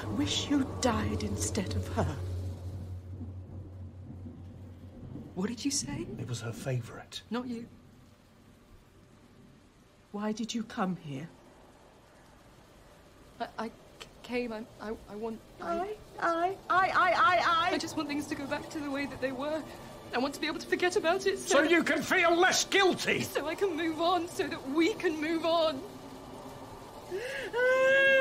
wish you died instead of her. What did you say? It was her favorite. Not you. Why did you come here? I came. I want. I just want things to go back to the way that they were. I want to be able to forget about it so you can feel less guilty. So I can move on, so that we can move on.